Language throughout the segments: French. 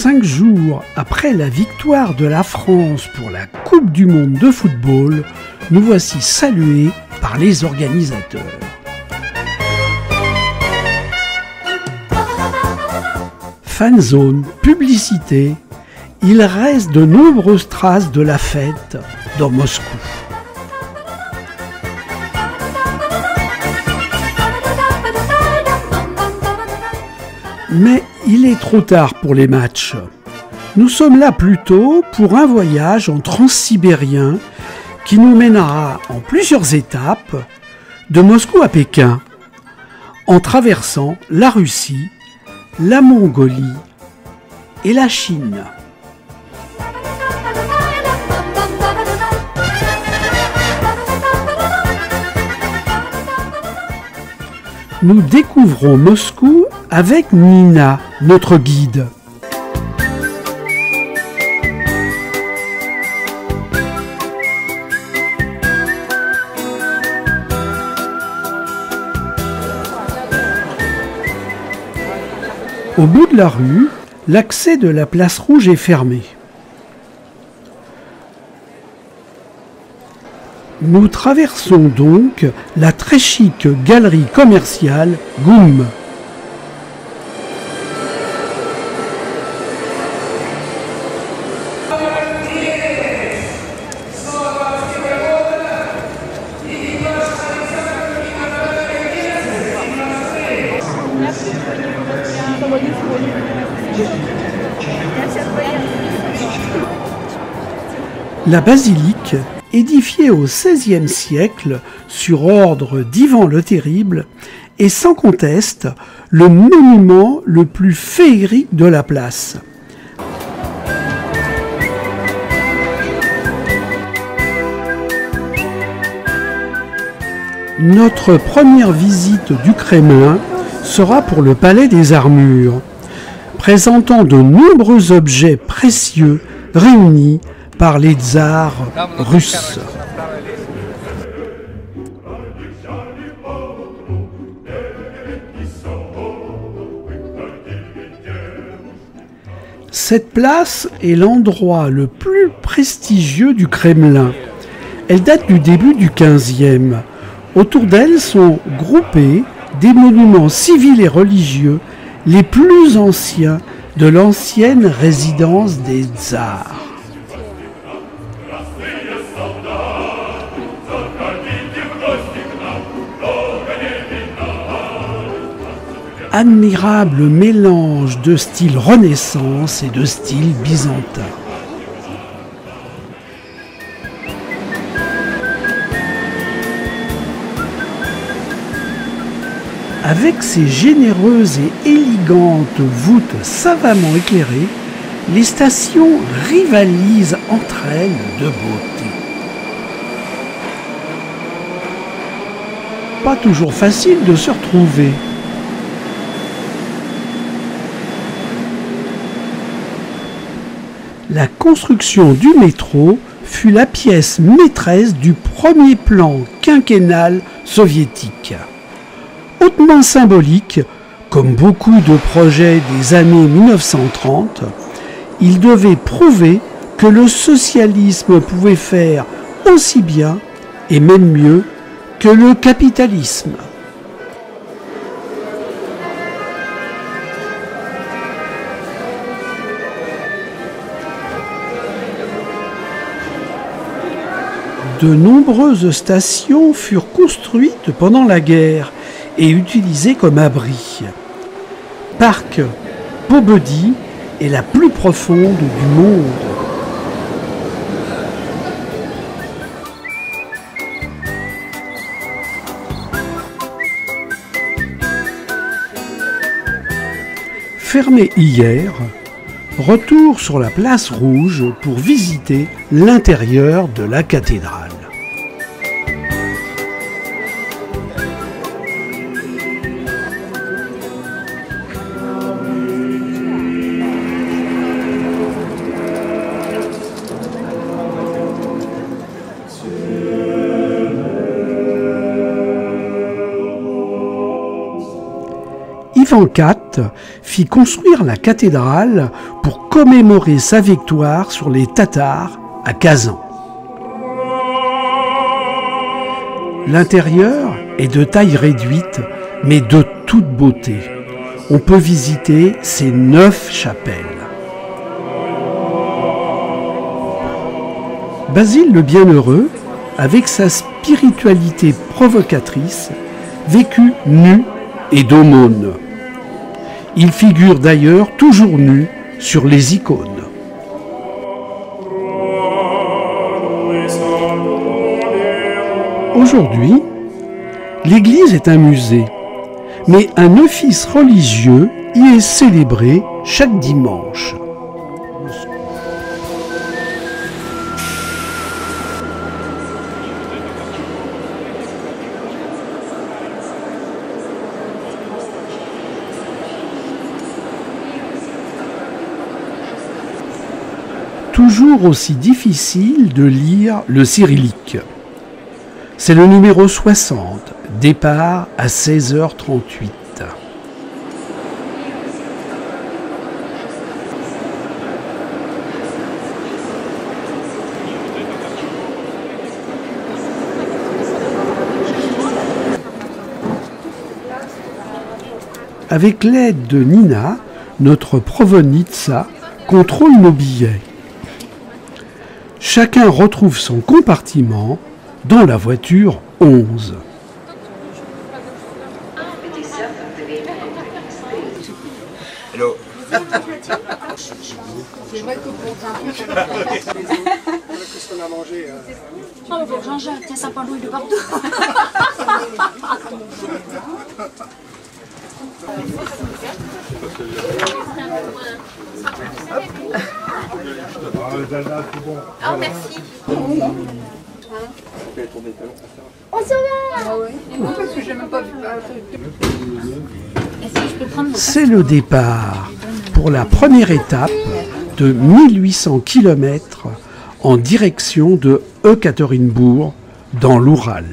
5 jours après la victoire de la France pour la Coupe du Monde de football, nous voici salués par les organisateurs. Fanzone, publicité, il reste de nombreuses traces de la fête dans Moscou. Mais il est trop tard pour les matchs. Nous sommes là plutôt pour un voyage en transsibérien qui nous mènera en plusieurs étapes de Moscou à Pékin, en traversant la Russie, la Mongolie et la Chine. Nous découvrons Moscou avec Nina, notre guide. Au bout de la rue, l'accès de la place Rouge est fermé. Nous traversons donc la très chic galerie commerciale GUM. La basilique, édifiée au XVIe siècle sur ordre d'Ivan le Terrible, est sans conteste le monument le plus féerique de la place. Notre première visite du Kremlin sera pour le Palais des Armures, présentant de nombreux objets précieux réunis par les tsars russes. Cette place est l'endroit le plus prestigieux du Kremlin. Elle date du début du XVe. Autour d'elle sont groupés des monuments civils et religieux les plus anciens de l'ancienne résidence des tsars. Admirable mélange de style Renaissance et de style byzantin. Avec ses généreuses et élégantes voûtes savamment éclairées, les stations rivalisent entre elles de beauté. Pas toujours facile de se retrouver. La construction du métro fut la pièce maîtresse du premier plan quinquennal soviétique. Hautement symbolique, comme beaucoup de projets des années 1930, il devait prouver que le socialisme pouvait faire aussi bien, et même mieux, que le capitalisme. De nombreuses stations furent construites pendant la guerre et utilisées comme abris. Parc Pobedi est la plus profonde du monde. Fermé hier, retour sur la place Rouge pour visiter l'intérieur de la cathédrale. Ivan IV fit construire la cathédrale pour commémorer sa victoire sur les Tatars à Kazan. L'intérieur est de taille réduite, mais de toute beauté. On peut visiter ses 9 chapelles. Basile le Bienheureux, avec sa spiritualité provocatrice, vécut nu et d'aumône. Il figure d'ailleurs toujours nu sur les icônes. Aujourd'hui, l'église est un musée, mais un office religieux y est célébré chaque dimanche. Toujours aussi difficile de lire le cyrillique. C'est le numéro 60, départ à 16h38. Avec l'aide de Nina, notre provenitsa contrôle nos billets. Chacun retrouve son compartiment dans la voiture 11. Hello. C'est vrai que pour qu'est-ce qu'on a mangé Oh, bon, Jean-Jacques, tiens, ça parle de partout. Oh, merci. On se va. parce que j'ai même pas vu. Est-ce que je peux prendre mon... C'est le départ pour la première étape de 1800 km en direction de Ekaterinbourg dans l'Oural.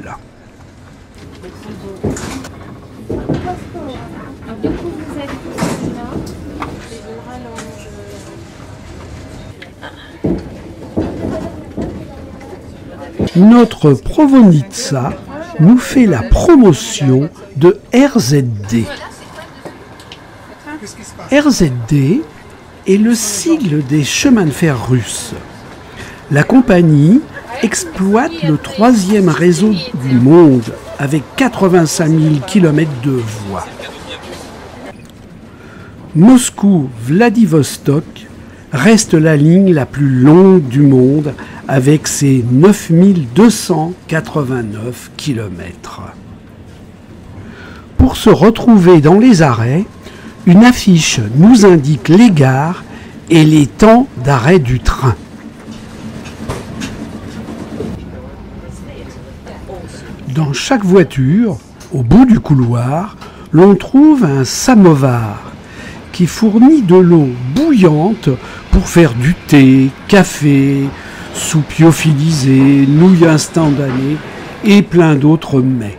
Notre provenitsa nous fait la promotion de RZD. RZD est le sigle des chemins de fer russes. La compagnie exploite le 3e réseau du monde avec 85 000 km de voies. Moscou-Vladivostok reste la ligne la plus longue du monde avec ses 9289 km. Pour se retrouver dans les arrêts, une affiche nous indique les gares et les temps d'arrêt du train. Dans chaque voiture, au bout du couloir, l'on trouve un samovar qui fournit de l'eau bouillante pour faire du thé, café, soupe lyophilisée, nouilles instantanées et plein d'autres mets.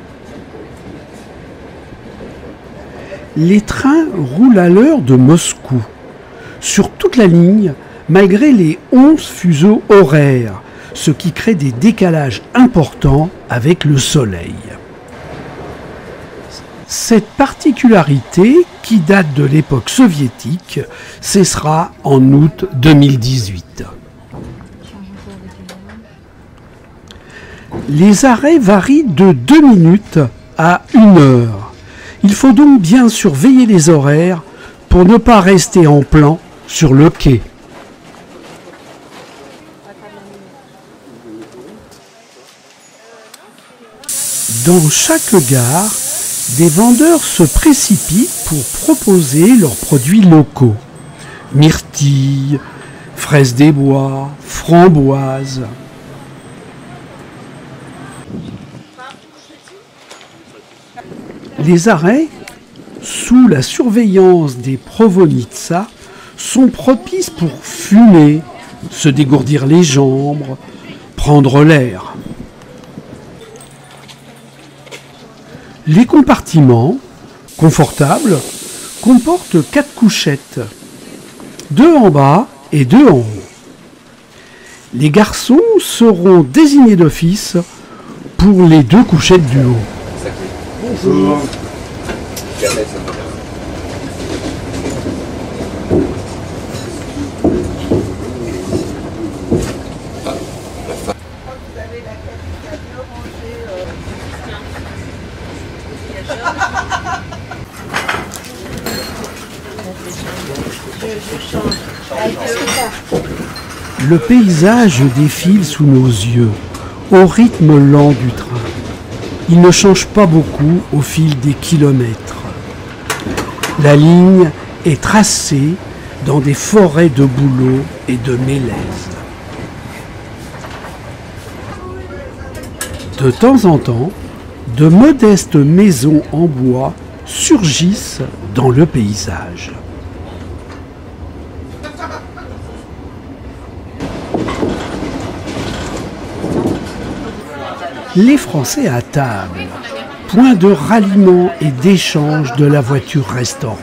Les trains roulent à l'heure de Moscou, sur toute la ligne, malgré les 11 fuseaux horaires, ce qui crée des décalages importants avec le soleil. Cette particularité, qui date de l'époque soviétique, cessera en août 2018. Les arrêts varient de 2 minutes à 1 heure. Il faut donc bien surveiller les horaires pour ne pas rester en plan sur le quai. Dans chaque gare, des vendeurs se précipitent pour proposer leurs produits locaux. Myrtilles, fraises des bois, framboises. Les arrêts, sous la surveillance des provenitsa, sont propices pour fumer, se dégourdir les jambes, prendre l'air. Les compartiments, confortables, comporte 4 couchettes, 2 en bas et 2 en haut. Les garçons seront désignés d'office pour les 2 couchettes du haut. Bonjour. Le paysage défile sous nos yeux, au rythme lent du train. Il ne change pas beaucoup au fil des kilomètres. La ligne est tracée dans des forêts de bouleaux et de mélèzes. De temps en temps, de modestes maisons en bois surgissent dans le paysage. Les Français à table, point de ralliement et d'échange de la voiture restaurant.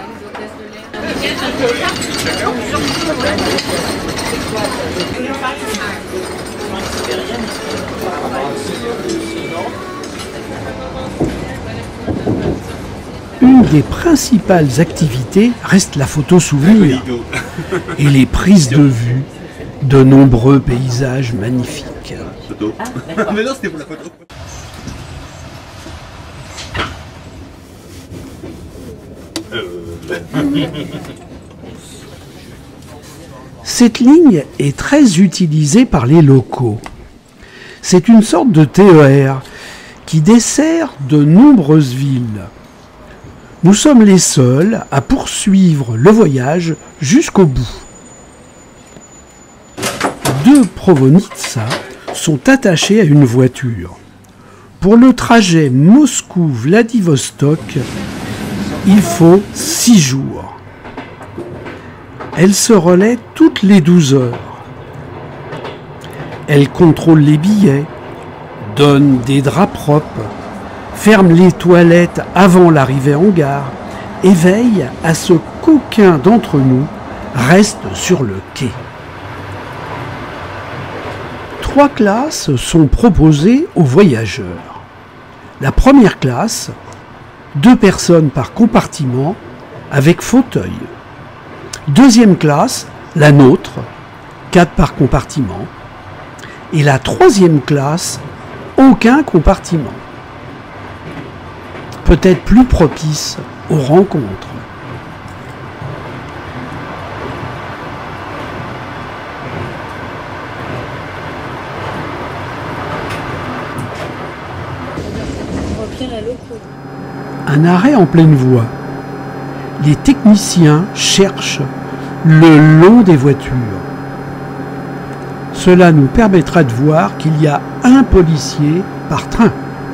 Une des principales activités reste la photo souvenir et les prises de vue de nombreux paysages magnifiques. Mais non, c'était pour la photo. Cette ligne est très utilisée par les locaux. C'est une sorte de TER qui dessert de nombreuses villes. Nous sommes les seuls à poursuivre le voyage jusqu'au bout. 2 Provenitsa sont attachés à une voiture. Pour le trajet Moscou-Vladivostok, il faut 6 jours. Elle se relaie toutes les 12 heures. Elle contrôle les billets, donne des draps propres, ferme les toilettes avant l'arrivée en gare et veille à ce qu'aucun d'entre nous reste sur le quai. 3 classes sont proposées aux voyageurs. La première classe, 2 personnes par compartiment avec fauteuil. Deuxième classe, la nôtre, 4 par compartiment. Et la troisième classe, aucun compartiment. Peut-être plus propice aux rencontres. Un arrêt en pleine voie. Les techniciens cherchent le long des voitures. Cela nous permettra de voir qu'il y a un policier par train.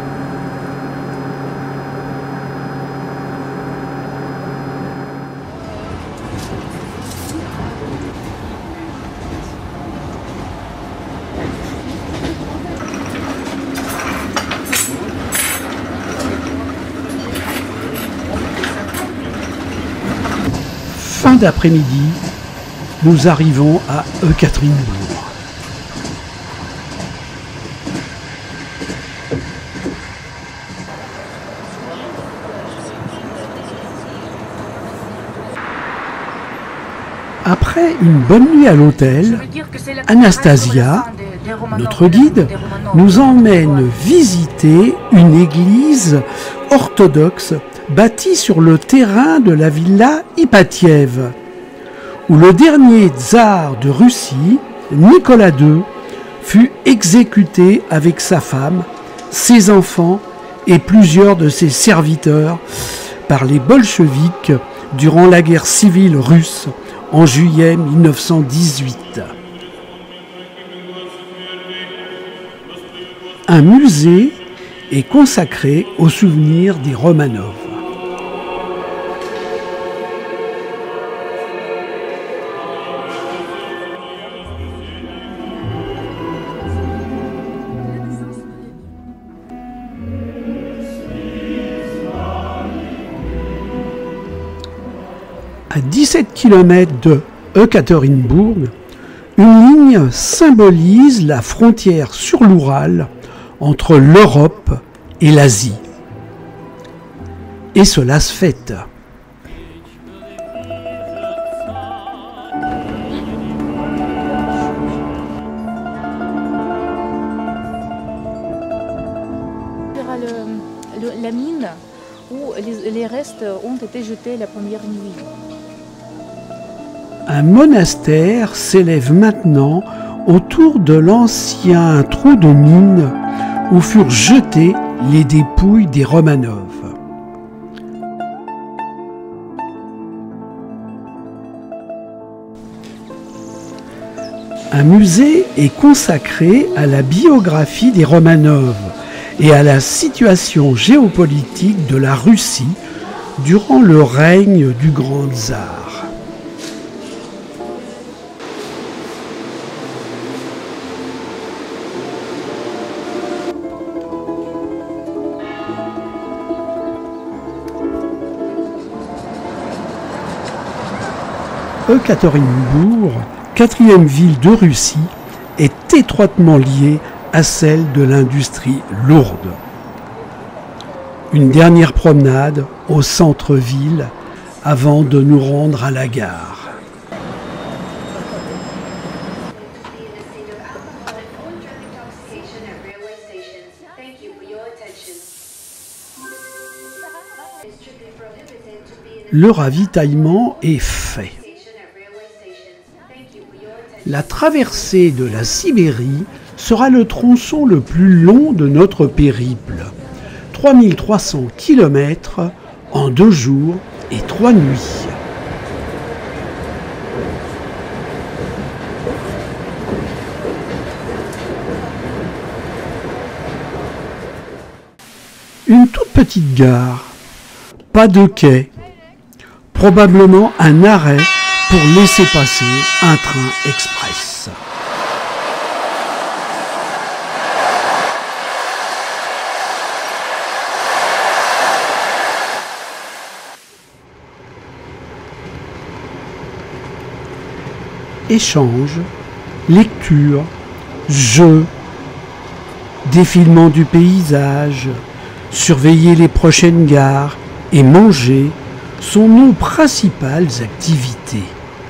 Fin d'après-midi, nous arrivons à Ekaterinbourg. Après une bonne nuit à l'hôtel, Anastasia, notre guide, nous emmène visiter une église orthodoxe bâtie sur le terrain de la villa Ipatiev, où le dernier tsar de Russie, Nicolas II, fut exécuté avec sa femme, ses enfants et plusieurs de ses serviteurs par les bolcheviks durant la guerre civile russe en juillet 1918. Un musée est consacré aux souvenirs des Romanov. À 17 km de Ekaterinbourg, une ligne symbolise la frontière sur l'Oural entre l'Europe et l'Asie. Et cela se fête. La mine où les restes ont été jetés la première nuit. Un monastère s'élève maintenant autour de l'ancien trou de mine où furent jetées les dépouilles des Romanov. Un musée est consacré à la biographie des Romanov et à la situation géopolitique de la Russie durant le règne du grand tsar. Ekaterinbourg, quatrième ville de Russie, est étroitement liée à celle de l'industrie lourde. Une dernière promenade au centre-ville avant de nous rendre à la gare. Le ravitaillement est fait. La traversée de la Sibérie sera le tronçon le plus long de notre périple. 3300 km en 2 jours et 3 nuits. Une toute petite gare, pas de quai, probablement un arrêt pour laisser passer un train express. Échanges, lecture, jeux, défilement du paysage, surveiller les prochaines gares et manger sont nos principales activités.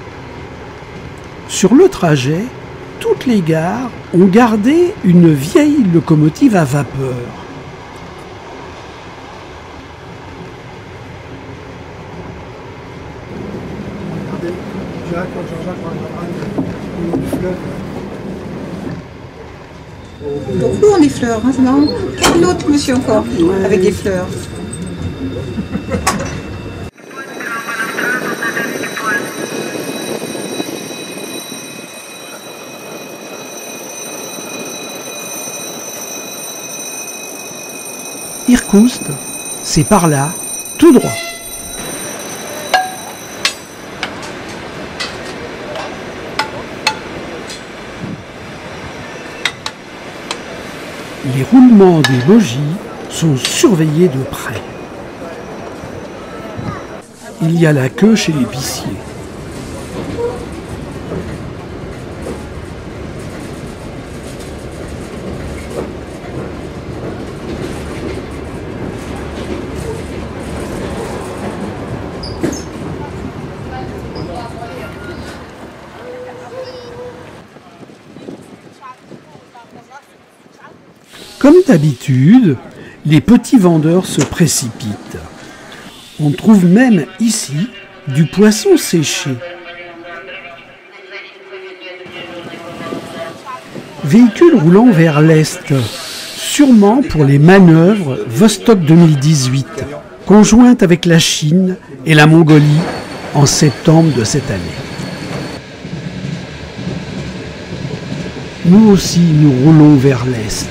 Sur le trajet, toutes les gares ont gardé une vieille locomotive à vapeur. Jacques, Jean-Jacques, on a du fleuve. Beaucoup ont des fleurs, hein, non? Quel autre monsieur encore avec des fleurs? Irkoutsk, c'est par là, tout droit. Les roulements des logis sont surveillés de près. Il y a la queue chez l'épicier. Comme d'habitude, les petits vendeurs se précipitent. On trouve même ici du poisson séché. Véhicule roulant vers l'est, sûrement pour les manœuvres Vostok 2018, conjointes avec la Chine et la Mongolie en septembre de cette année. Nous aussi, nous roulons vers l'est.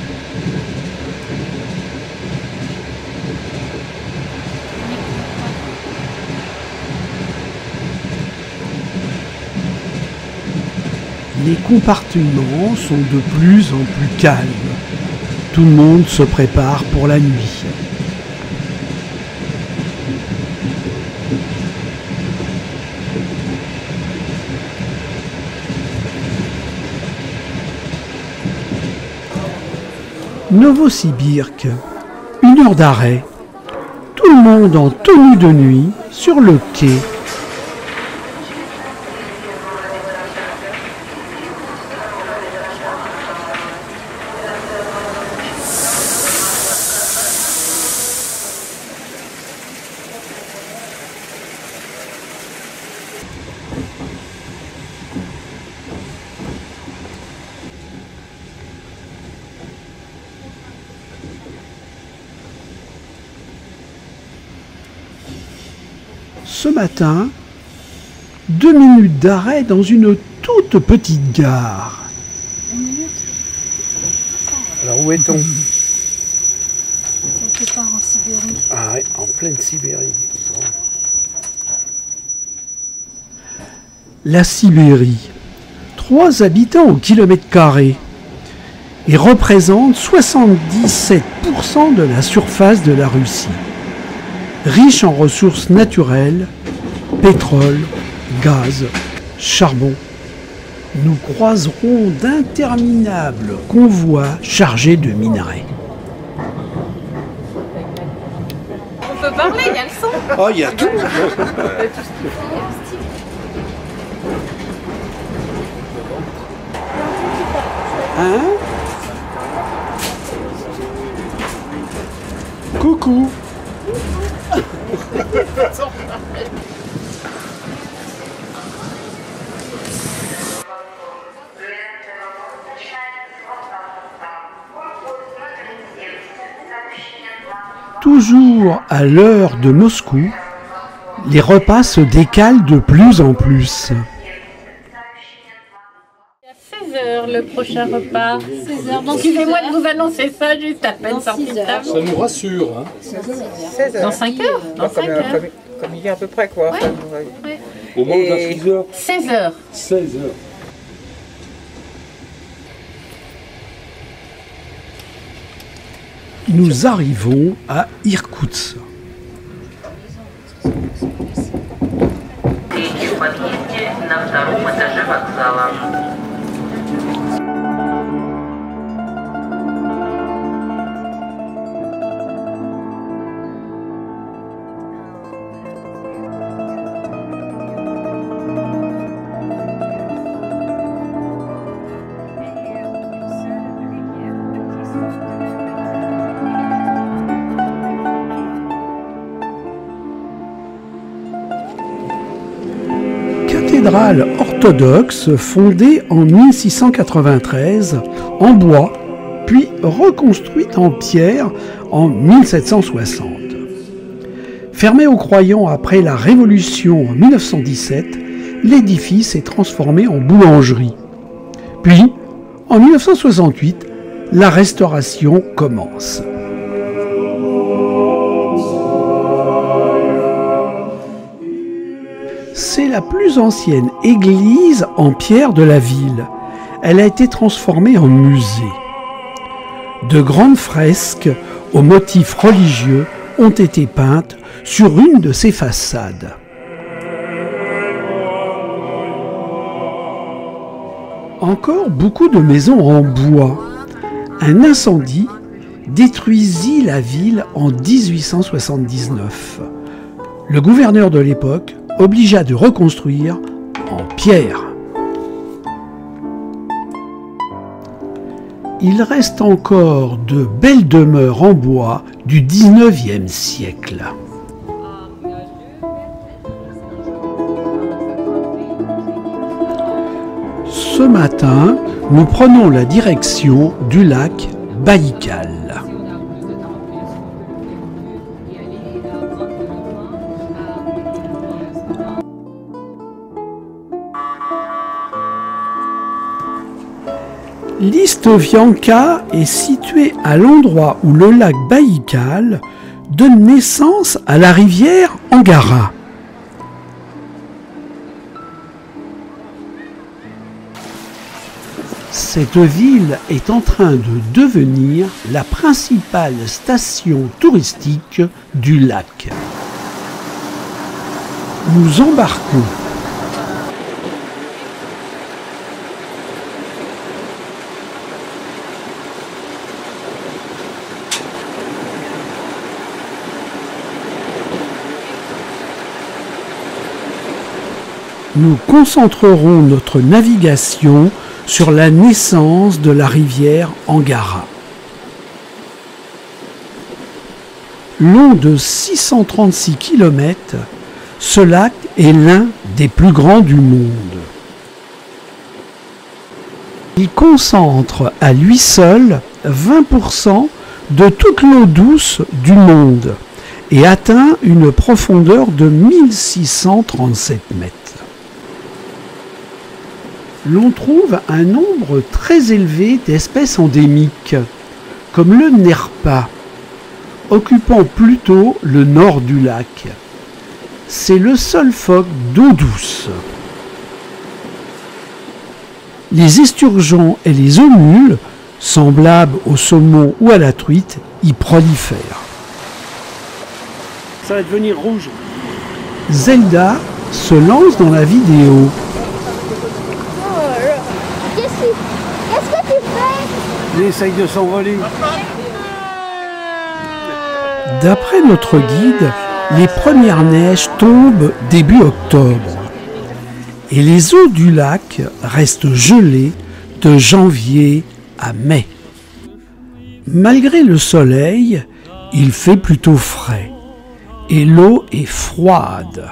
Les compartiments sont de plus en plus calmes. Tout le monde se prépare pour la nuit. Novosibirsk, 1 heure d'arrêt. Tout le monde en tenue de nuit sur le quai. Ce matin, 2 minutes d'arrêt dans une toute petite gare. Alors où est-on? Quelque part en Sibérie. Ah ouais, en pleine Sibérie. Bon. La Sibérie, 3 habitants au kilomètre carré et représente 77% de la surface de la Russie. Riche en ressources naturelles, pétrole, gaz, charbon. Nous croiserons d'interminables convois chargés de minerais. On peut parler, il y a le son. Oh, il y a tout. Hein? Coucou. Toujours à l'heure de Moscou, les repas se décalent de plus en plus. À 16h le prochain repas. 16h. Excusez-moi de vous annoncer ça juste à peine sorti de table. Ça nous rassure. Hein. 16 heures. Dans 5 heures. Dans 5 heures. Comme hier à peu près, quoi. Ouais. Enfin, Ouais. Au moins, à 6 heures. 16h. 16 heures. Nous arrivons à Irkoutsk. Cathédrale orthodoxe fondée en 1693 en bois, puis reconstruite en pierre en 1760. Fermée aux croyants après la Révolution en 1917, l'édifice est transformé en boulangerie. Puis, en 1968, la restauration commence. C'est la plus ancienne église en pierre de la ville. Elle a été transformée en musée. De grandes fresques aux motifs religieux ont été peintes sur une de ses façades. Encore beaucoup de maisons en bois. Un incendie détruisit la ville en 1879. Le gouverneur de l'époque obligea de reconstruire en pierre. Il reste encore de belles demeures en bois du XIXe siècle. Ce matin, nous prenons la direction du lac Baïkal. Listovianka est située à l'endroit où le lac Baïkal donne naissance à la rivière Angara. Cette ville est en train de devenir la principale station touristique du lac. Nous embarquons. nous concentrerons notre navigation sur la naissance de la rivière Angara. Long de 636 km, ce lac est l'un des plus grands du monde. Il concentre à lui seul 20% de toute l'eau douce du monde et atteint une profondeur de 1637 mètres. L'on trouve un nombre très élevé d'espèces endémiques, comme le nerpa, occupant plutôt le nord du lac. C'est le seul phoque d'eau douce. Les esturgeons et les homules, semblables au saumon ou à la truite, y prolifèrent. Ça va devenir rouge. Zelda se lance dans la vidéo. Qu'est-ce que tu fais? Il essaye de s'envoler. D'après notre guide, les premières neiges tombent début octobre et les eaux du lac restent gelées de janvier à mai. Malgré le soleil, il fait plutôt frais et l'eau est froide.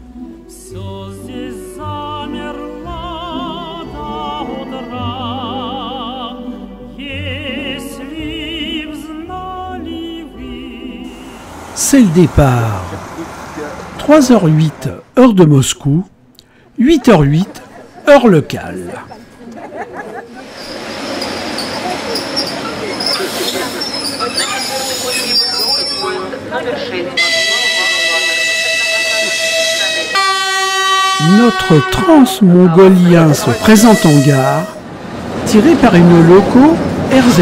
C'est le départ. 3h08, heure de Moscou, 8h08, heure locale. Notre transmongolien se présente en gare, tiré par une loco RZ2.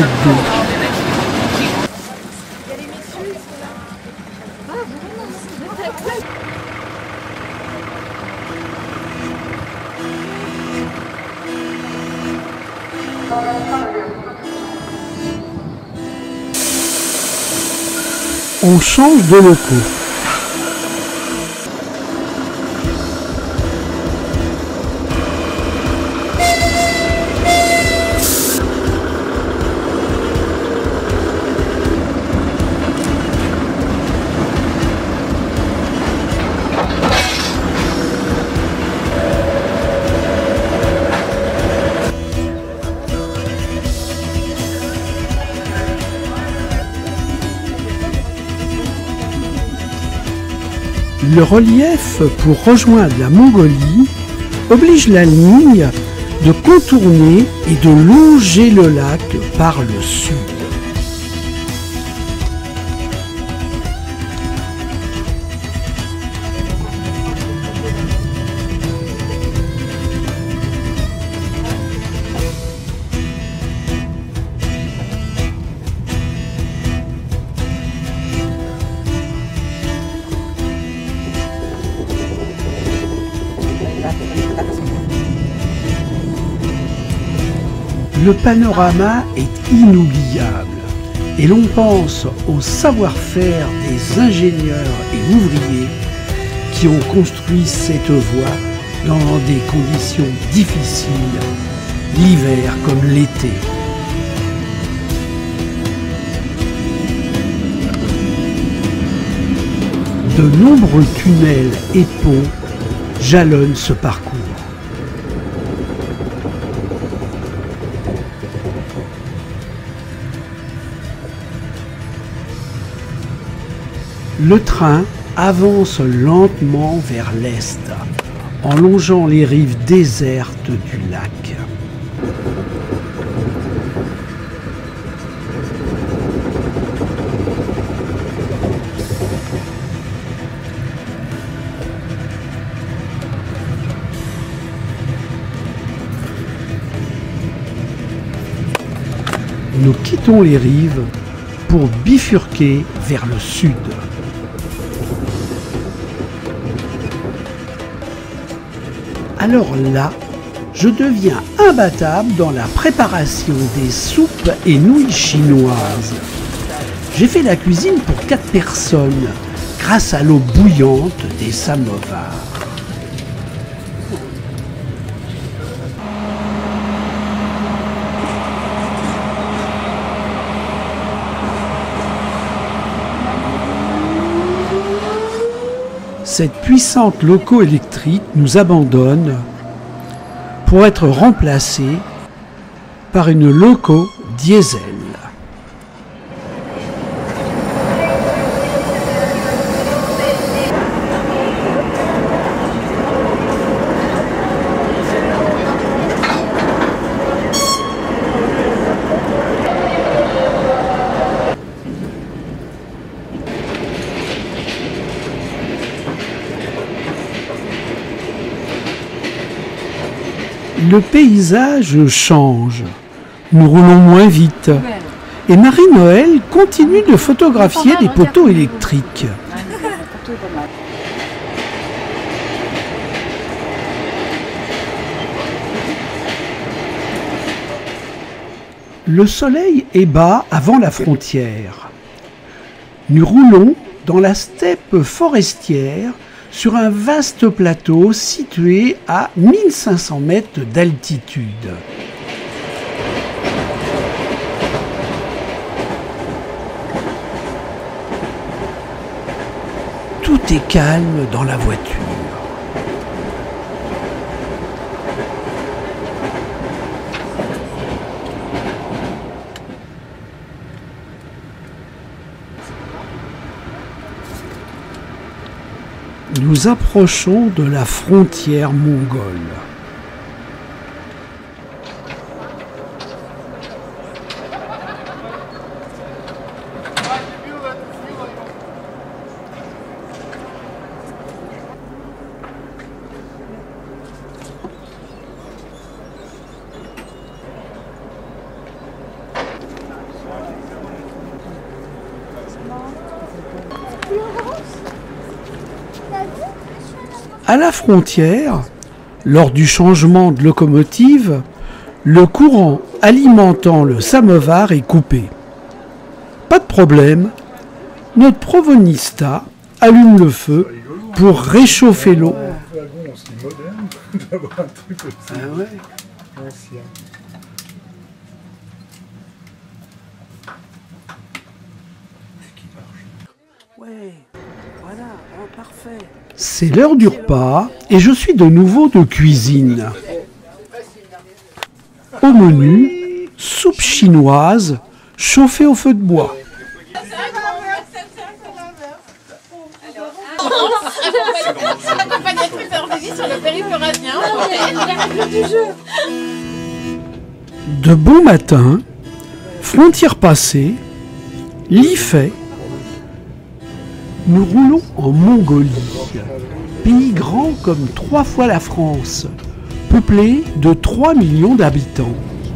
On change de locaux. Le relief pour rejoindre la Mongolie oblige la ligne de contourner et de longer le lac par le sud. Le panorama est inoubliable et l'on pense au savoir-faire des ingénieurs et ouvriers qui ont construit cette voie dans des conditions difficiles, l'hiver comme l'été. De nombreux tunnels et ponts jalonnent ce parcours. Le train avance lentement vers l'est, en longeant les rives désertes du lac. Nous quittons les rives pour bifurquer vers le sud. Alors là, je deviens imbattable dans la préparation des soupes et nouilles chinoises. J'ai fait la cuisine pour 4 personnes grâce à l'eau bouillante des samovars. cette puissante loco électrique nous abandonne pour être remplacée par une loco diesel. Le paysage change, nous roulons moins vite et Marie-Noël continue de photographier des poteaux électriques. Le soleil est bas avant la frontière. Nous roulons dans la steppe forestière sur un vaste plateau situé à 1500 mètres d'altitude. Tout est calme dans la voiture. Nous approchons de la frontière mongole. À la frontière, lors du changement de locomotive, le courant alimentant le samovar est coupé. Pas de problème, notre provenista allume le feu pour réchauffer l'eau. C'est l'heure du repas et je suis de nouveau de cuisine. Au menu, soupe chinoise chauffée au feu de bois. De bon matin, frontière passée, lit fait, nous roulons en Mongolie, pays grand comme 3 fois la France, peuplé de 3 millions d'habitants.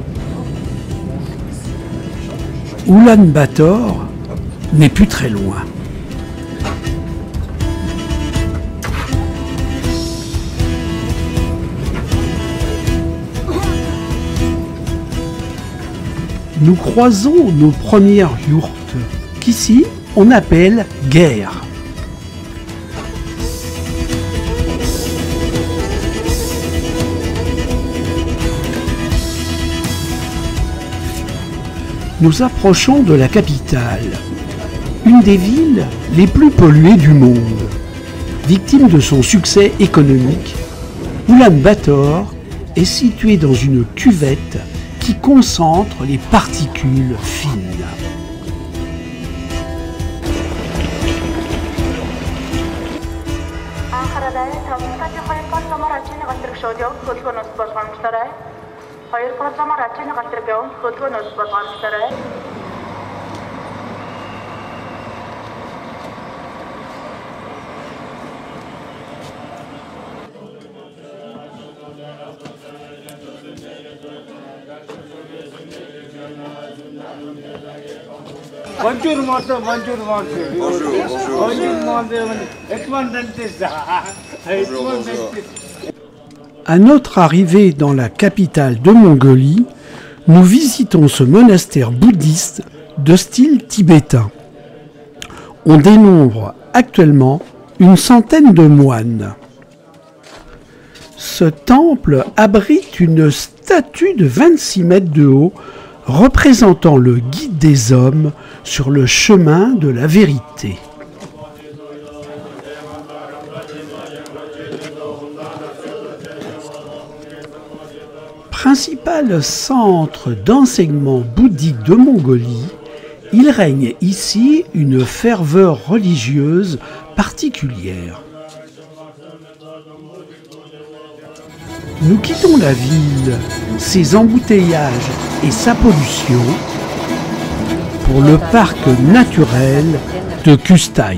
Oulan-Bator n'est plus très loin. Nous croisons nos premières yourtes, qu'ici on appelle guerre. Nous approchons de la capitale, une des villes les plus polluées du monde. Victime de son succès économique, Oulan-Bator est située dans une cuvette qui concentre les particules fines. À notre arrivée dans la capitale de Mongolie, nous visitons ce monastère bouddhiste de style tibétain. On dénombre actuellement une centaine de moines. Ce temple abrite une statue de 26 mètres de haut représentant le guide des hommes sur le chemin de la vérité. Principal centre d'enseignement bouddhique de Mongolie, il règne ici une ferveur religieuse particulière. Nous quittons la ville, ses embouteillages et sa pollution pour le parc naturel de Kufstein.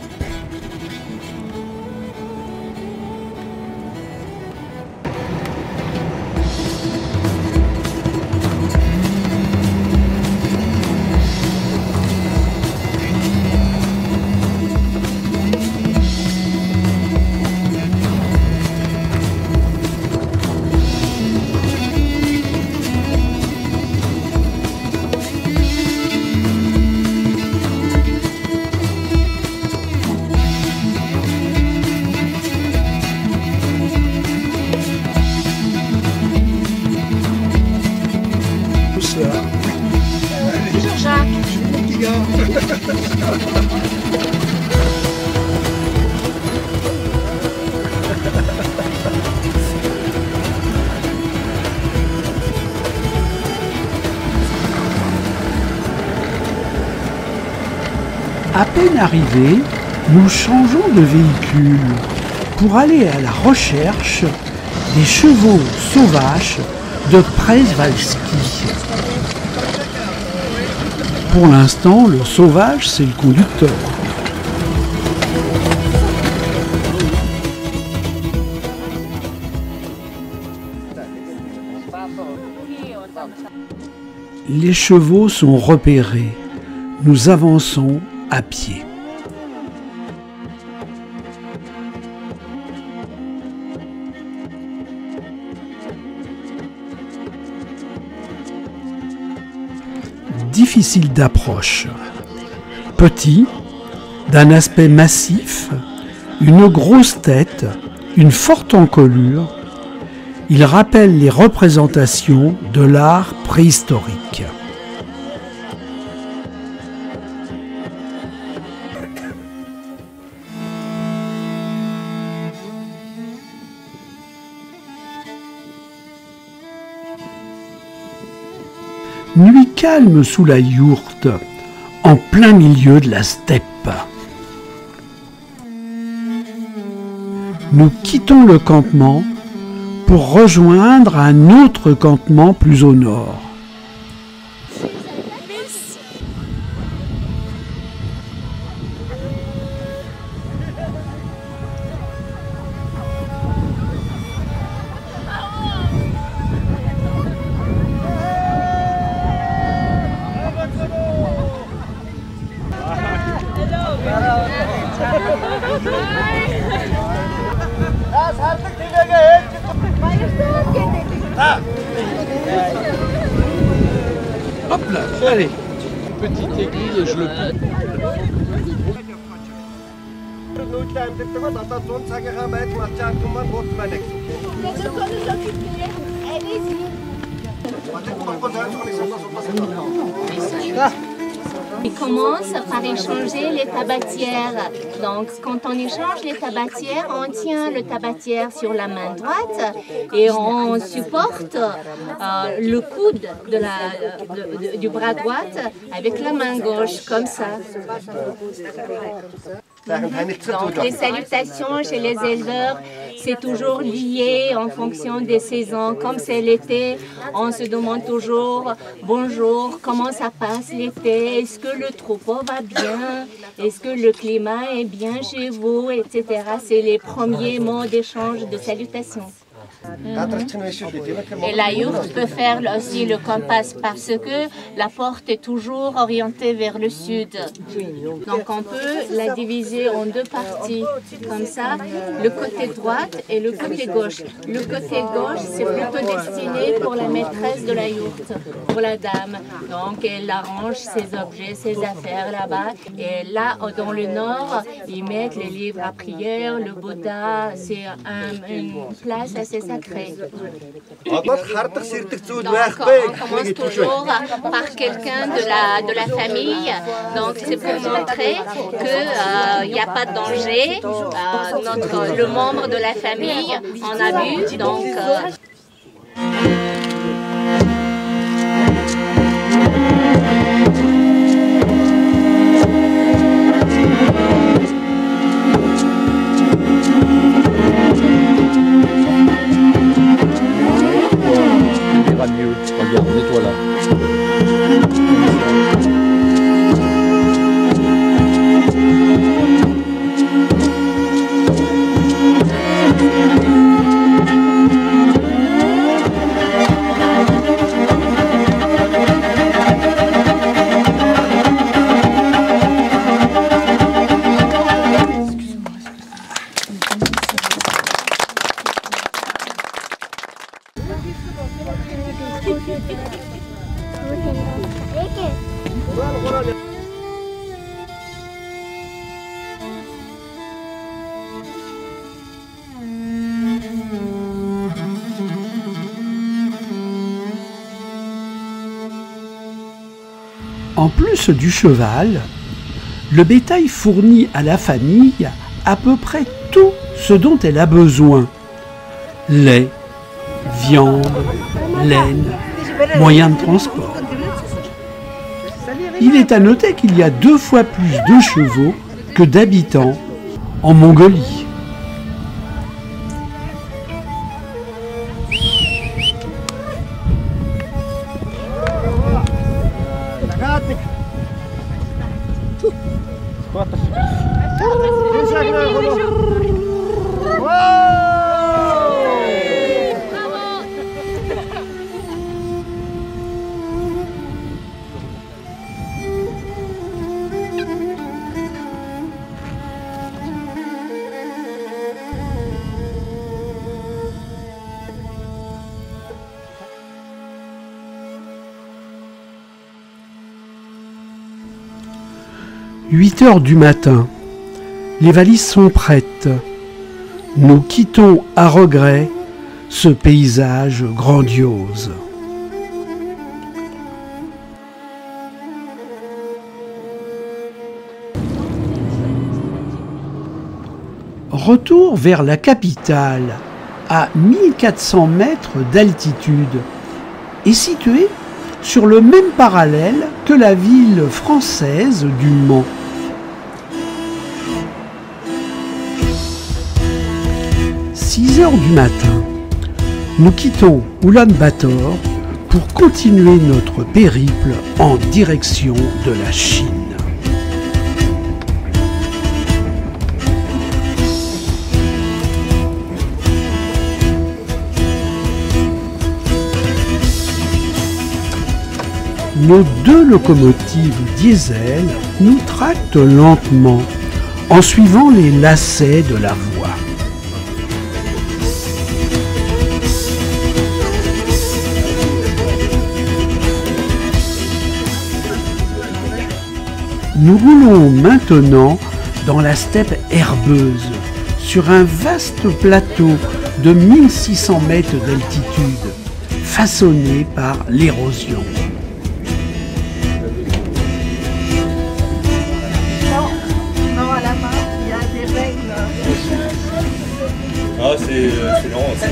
Bonjour Jacques. Petit gars. À peine arrivés, nous changeons de véhicule pour aller à la recherche des chevaux sauvages de Przewalski. Pour l'instant, le sauvage, c'est le conducteur. Les chevaux sont repérés. Nous avançons à pied. Difficile d'approche. Petit, d'un aspect massif, une grosse tête, une forte encolure, il rappelle les représentations de l'art préhistorique. Nuit calme sous la yourte, en plein milieu de la steppe. Nous quittons le campement pour rejoindre un autre campement plus au nord. Hop là, allez. Petite aiguille et je le plie. Il commence par échanger les tabatières. Donc, quand on échange les tabatières, on tient le tabatière sur la main droite et on supporte le coude du bras droit avec la main gauche, comme ça. Donc, les salutations chez les éleveurs, c'est toujours lié en fonction des saisons. Comme c'est l'été, on se demande toujours « Bonjour, comment ça passe l'été? Est-ce que le troupeau va bien? Est-ce que le climat est bien chez vous? » etc. C'est les premiers mots d'échange de salutations. Et la yourte peut faire aussi le compas parce que la porte est toujours orientée vers le sud. Donc on peut la diviser en deux parties, comme ça, le côté droit et le côté gauche. Le côté gauche, c'est plutôt destiné pour la maîtresse de la yourte, pour la dame. Donc elle arrange ses objets, ses affaires là-bas. Et là, dans le nord, ils mettent les livres à prière, le Bouddha, c'est une place assez sacrée. Donc, on commence toujours par quelqu'un de la famille. Donc, c'est pour montrer qu'il n'y a pas de danger. Le membre de la famille en a bu. Donc, En plus du cheval, le bétail fournit à la famille à peu près tout ce dont elle a besoin. Lait, viande, laine, moyens de transport. Il est à noter qu'il y a 2 fois plus de chevaux que d'habitants en Mongolie. « 8 heures du matin, les valises sont prêtes. Nous quittons à regret ce paysage grandiose. Retour vers la capitale, à 1400 mètres d'altitude, et située sur le même parallèle que la ville française du Mans. « 6 heures du matin, nous quittons Oulan-Bator pour continuer notre périple en direction de la Chine. Nos 2 locomotives diesel nous tractent lentement en suivant les lacets de la voie. Nous roulons maintenant dans la steppe herbeuse, sur un vaste plateau de 1600 mètres d'altitude, façonné par l'érosion. Non, à la fin, il y a des règles. Ah, c'est Laurence.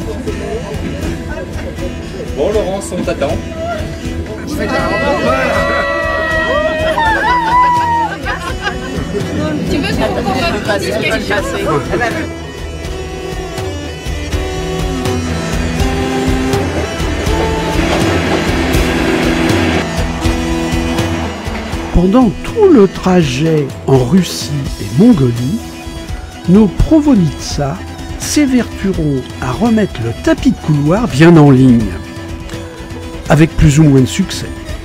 Bon, Laurence, on t'attend. Tu veux qu'on fasse quelque chose? Pendant tout le trajet en Russie et Mongolie, nos Provenitsa s'évertueront à remettre le tapis de couloir bien en ligne, avec plus ou moins de succès.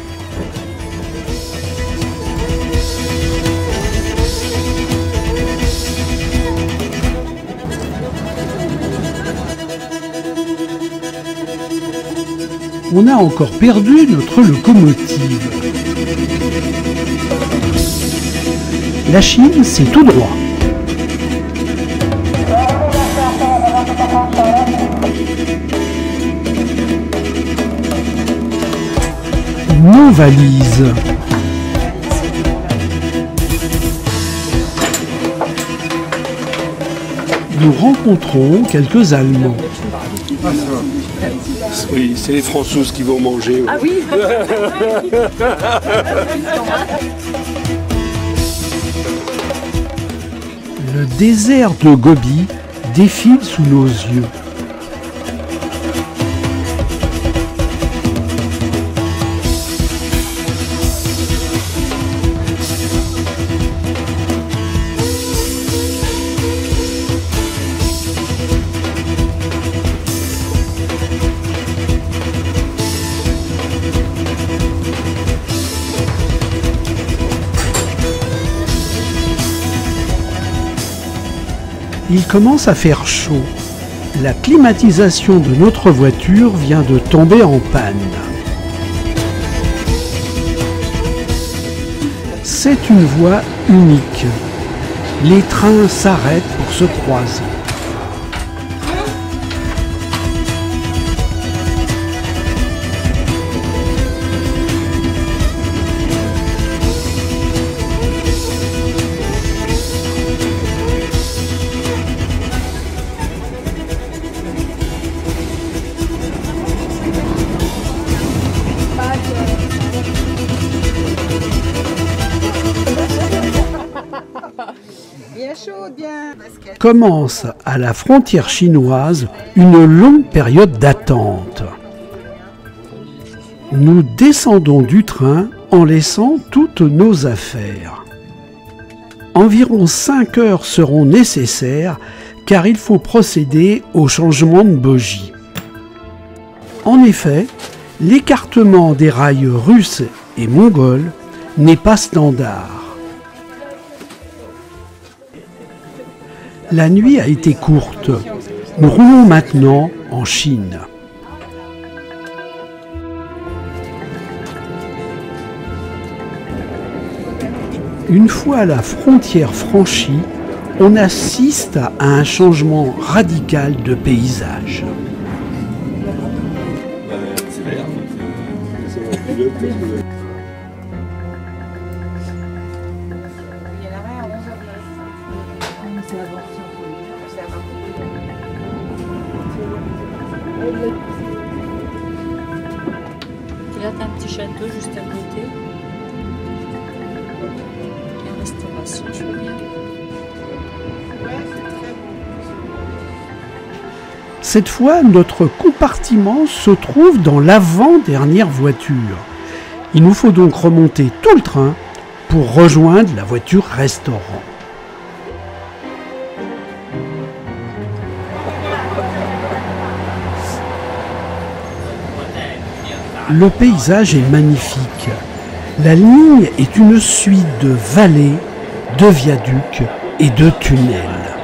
On a encore perdu notre locomotive. La Chine, c'est tout droit. Nos valises. Nous rencontrons quelques Allemands. Oui, c'est les Françaises qui vont manger. Ouais. Ah oui. Le désert de Gobi défile sous nos yeux. Il commence à faire chaud la climatisation de notre voiture vient de tomber en panne. C'est une voie unique. Les trains s'arrêtent pour se croiser. Bien chaud, bien. Commence à la frontière chinoise une longue période d'attente. Nous descendons du train en laissant toutes nos affaires. Environ 5 heures seront nécessaires car il faut procéder au changement de bogie. En effet, l'écartement des rails russes et mongols n'est pas standard. La nuit a été courte. Nous roulons maintenant en Chine. Une fois la frontière franchie, on assiste à un changement radical de paysage. C'est vert. Et là, t'as un petit château juste à côté. Et une restauration, je veux bien. Cette fois, notre compartiment se trouve dans l'avant-dernière voiture. Il nous faut donc remonter tout le train pour rejoindre la voiture restaurant. Le paysage est magnifique. La ligne est une suite de vallées, de viaducs et de tunnels.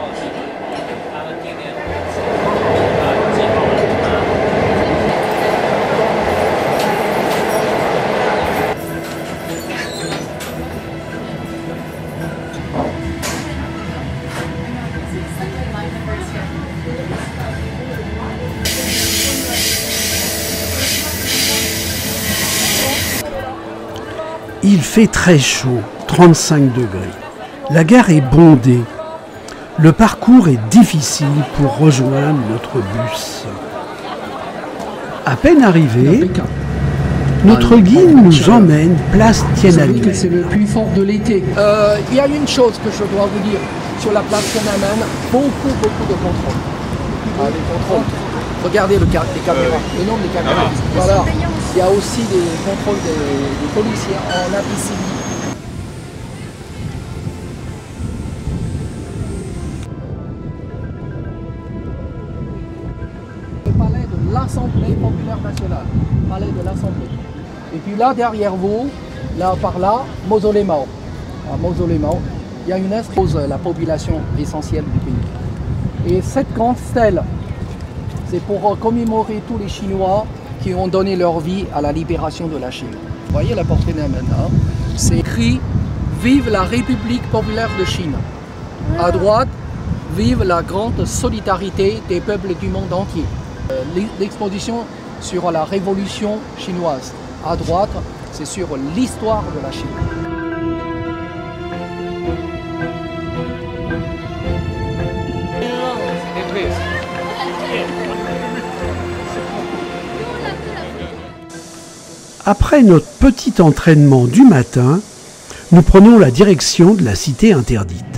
Il fait très chaud, 35 degrés. La gare est bondée. Le parcours est difficile pour rejoindre notre bus. À peine arrivé, notre guide nous emmène place Tiananmen. C'est le plus fort de l'été. Il y a une chose que je dois vous dire. Sur la place Tiananmen, beaucoup de contrôles. Les contrôles. Regardez les caméras, le nombre de caméras. Voilà. Il y a aussi des contrôles des policiers en Abyssinie. Le palais de l'Assemblée populaire nationale. Palais de l'Assemblée. Et puis là, derrière vous, là par là, Mausolée Mao. Mausolée Mao. Il y a une expose la population essentielle du pays. Et cette grande stèle, c'est pour commémorer tous les Chinois qui ont donné leur vie à la libération de la Chine. Vous voyez la portée maintenant, c'est écrit « Vive la République populaire de Chine ». À droite, « Vive la grande solidarité des peuples du monde entier ». L'exposition sur la révolution chinoise. À droite, c'est sur l'histoire de la Chine. Après notre petit entraînement du matin, nous prenons la direction de la cité interdite.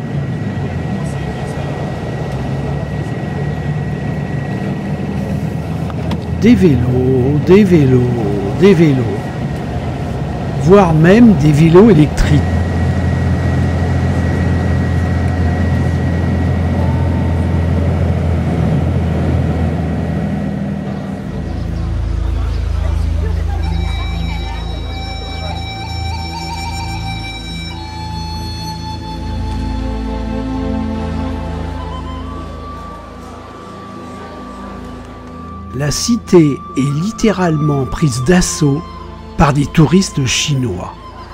Des vélos, des vélos, des vélos, voire même des vélos électriques. la cité est littéralement prise d'assaut par des touristes chinois.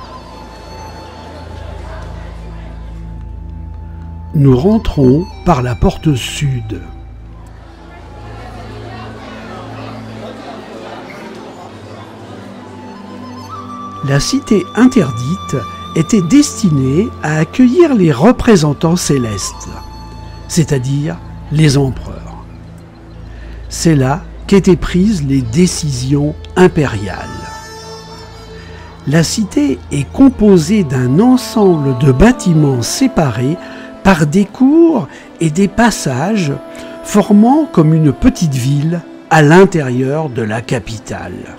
Nous rentrons par la porte sud. La cité interdite était destinée à accueillir les représentants célestes, c'est-à-dire les empereurs. C'est là qu'étaient prises les décisions impériales. La cité est composée d'un ensemble de bâtiments séparés par des cours et des passages, formant comme une petite ville à l'intérieur de la capitale.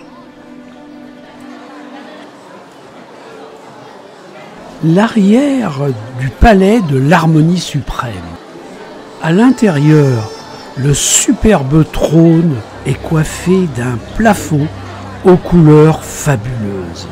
L'arrière du palais de l'harmonie suprême. À l'intérieur, le superbe trône est coiffé d'un plafond aux couleurs fabuleuses.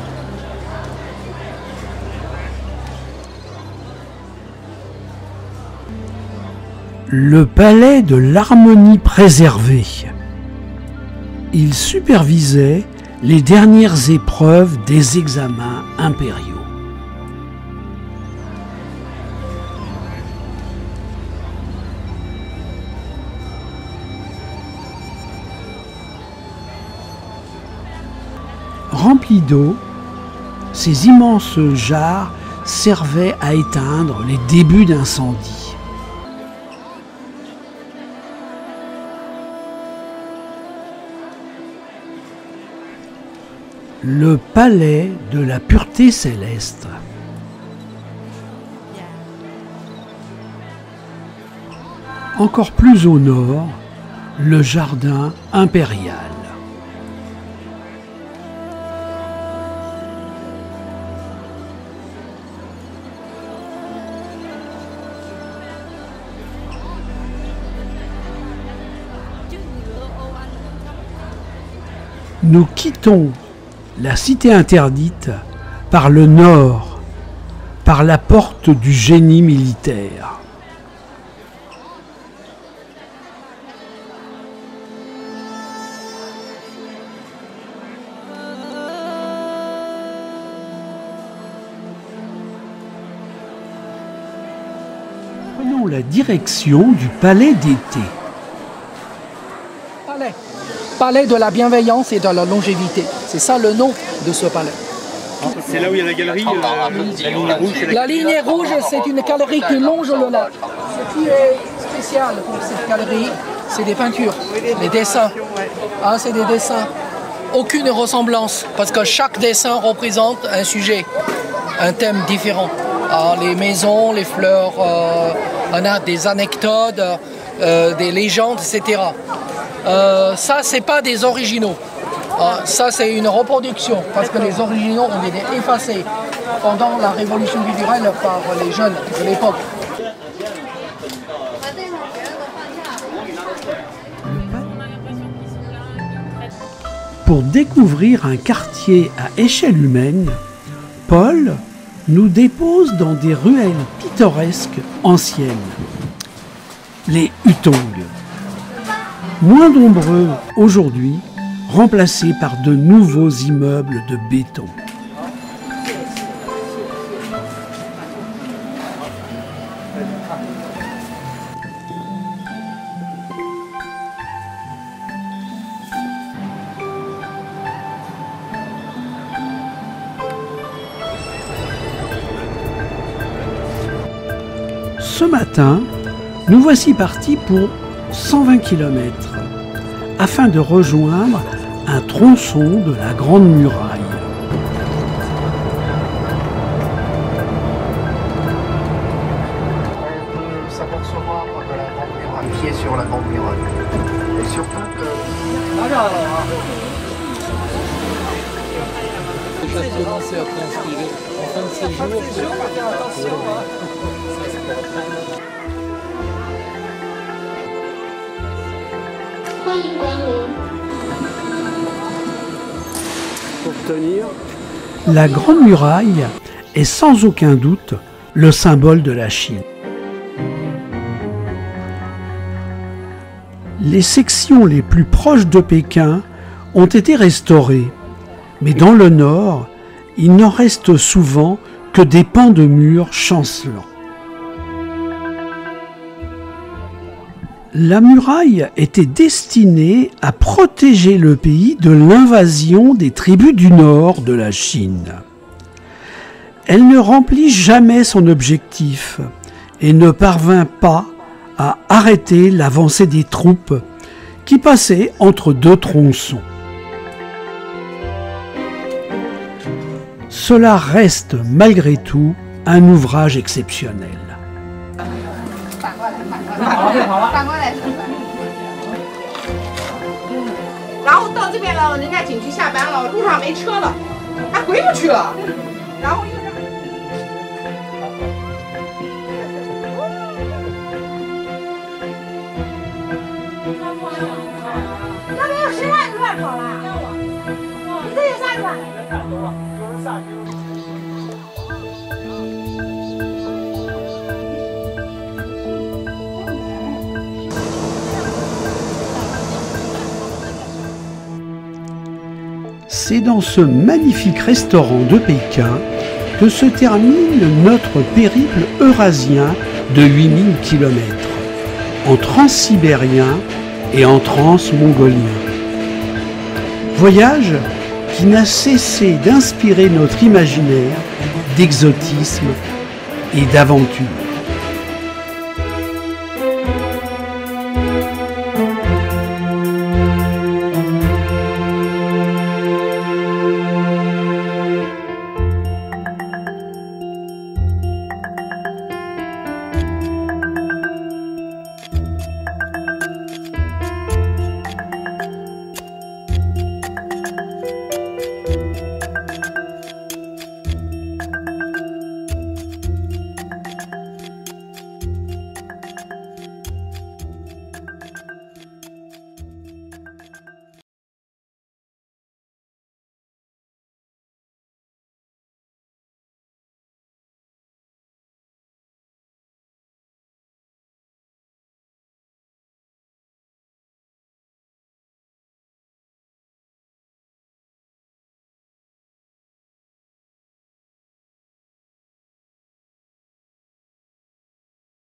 Le palais de l'harmonie préservée. Il supervisait les dernières épreuves des examens impériaux. Remplis d'eau, ces immenses jarres servaient à éteindre les débuts d'incendie. Le palais de la pureté céleste. Encore plus au nord, le jardin impérial. Nous quittons la cité interdite par le nord, par la porte du génie militaire. Prenons la direction du palais d'été. Palais de la bienveillance et de la longévité. C'est ça le nom de ce palais. C'est là où il y a la galerie, la ligne rouge. La ligne rouge, c'est une galerie qui longe le lac. Ce qui est spécial pour cette galerie, c'est des peintures, des dessins. Ah, c'est des dessins. Aucune ressemblance, parce que chaque dessin représente un sujet, un thème différent. Ah, les maisons, les fleurs, on a des anecdotes, des légendes, etc. Ça, c'est pas des originaux. Ça, c'est une reproduction, parce que les originaux ont été effacés pendant la révolution culturelle par les jeunes de l'époque. Pour découvrir un quartier à échelle humaine, Paul nous dépose dans des ruelles pittoresques anciennes, les Hutong. Moins nombreux aujourd'hui, remplacés par de nouveaux immeubles de béton. Ce matin, nous voici partis pour 120 km afin de rejoindre un tronçon de la Grande Muraille. On peut s'apercevoir de la Grande Muraille, pied sur la Grande Muraille. Et surtout que... Déjà commencé à transpirer en fin de séjour. Pour tenir. La Grande Muraille est sans aucun doute le symbole de la Chine. Les sections les plus proches de Pékin ont été restaurées, mais dans le nord, il n'en reste souvent que des pans de murs chancelants. La muraille était destinée à protéger le pays de l'invasion des tribus du nord de la Chine. Elle ne remplit jamais son objectif et ne parvint pas à arrêter l'avancée des troupes qui passaient entre deux tronçons. Cela reste malgré tout un ouvrage exceptionnel. C'est dans ce magnifique restaurant de Pékin que se termine notre périple eurasien de 8000 km, en transsibérien et en transmongolien. Voyage qui n'a cessé d'inspirer notre imaginaire d'exotisme et d'aventure.